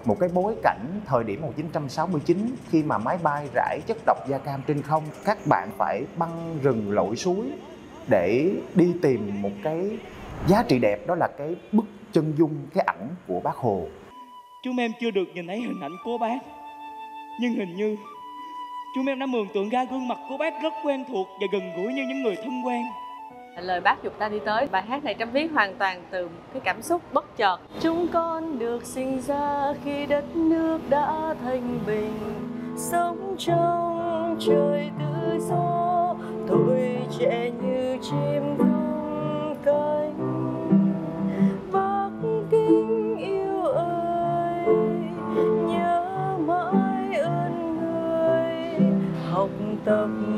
một cái bối cảnh thời điểm 1969 khi mà máy bay rải chất độc da cam trên không, các bạn phải băng rừng lội suối để đi tìm một cái giá trị đẹp, đó là cái bức chân dung, cái ảnh của Bác Hồ. Chúng em chưa được nhìn thấy hình ảnh của bác, nhưng hình như chúng em đã mường tượng ra gương mặt của bác rất quen thuộc và gần gũi như những người thân quen. Lời bác dục ta đi tới. Bài hát này Trâm viết hoàn toàn từ cái cảm xúc bất chợt. Chúng con được sinh ra khi đất nước đã thanh bình, sống trong trời tự do, tuổi trẻ như chim tung cánh. Bắc Kinh yêu ơi, nhớ mãi ơn người, học tập